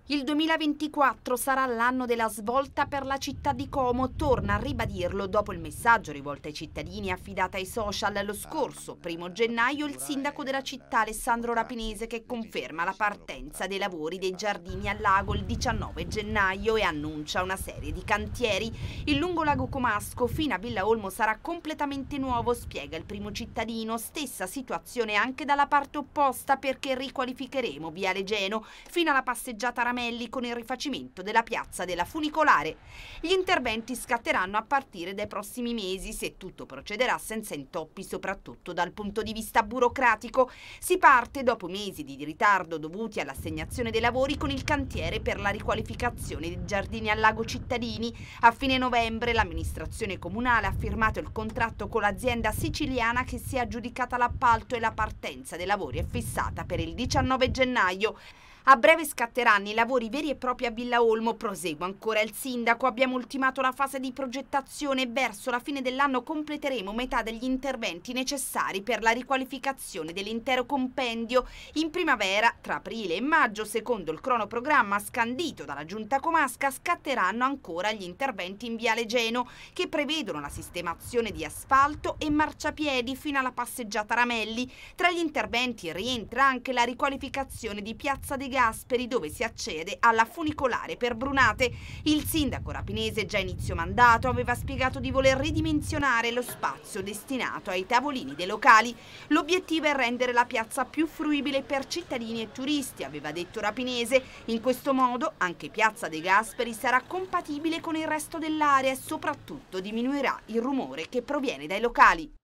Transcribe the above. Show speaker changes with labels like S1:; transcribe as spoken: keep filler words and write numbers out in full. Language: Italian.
S1: Il duemilaventiquattro sarà l'anno della svolta per la città di Como, torna a ribadirlo dopo il messaggio rivolto ai cittadini affidato ai social lo scorso primo gennaio il sindaco della città Alessandro Rapinese, che conferma la partenza dei lavori dei giardini al lago il diciannove gennaio e annuncia una serie di cantieri. Il lungolago comasco fino a Villa Olmo sarà completamente nuovo, spiega il primo cittadino. Stessa situazione anche dalla parte opposta, perché riqualificheremo Viale Geno fino alla passeggiata Ramelli con il rifacimento della piazza della Funicolare. Gli interventi scatteranno a partire dai prossimi mesi, se tutto procederà senza intoppi, soprattutto dal punto di vista burocratico. Si parte dopo mesi di ritardo dovuti all'assegnazione dei lavori con il cantiere per la riqualificazione dei giardini al lago cittadini. A fine novembre l'amministrazione comunale ha firmato il contratto con l'azienda siciliana che si è aggiudicata l'appalto e la partenza dei lavori è fissata per il diciannove gennaio. A breve scatteranno i lavori veri e propri a Villa Olmo, prosegue ancora il sindaco. Abbiamo ultimato la fase di progettazione e verso la fine dell'anno completeremo metà degli interventi necessari per la riqualificazione dell'intero compendio. In primavera, tra aprile e maggio, secondo il cronoprogramma scandito dalla giunta comasca, scatteranno ancora gli interventi in Viale Geno, che prevedono la sistemazione di asfalto e marciapiedi fino alla passeggiata Ramelli. Tra gli interventi rientra anche la riqualificazione di Piazza De Gasperi, dove si accede alla Funicolare per Brunate. Il sindaco rapinese, già a inizio mandato, aveva spiegato di voler ridimensionare lo spazio destinato ai tavolini dei locali. L'obiettivo è rendere la piazza più fruibile per cittadini e turisti, aveva detto Rapinese. In questo modo anche Piazza De Gasperi sarà compatibile con il resto dell'area e soprattutto diminuirà il rumore che proviene dai locali.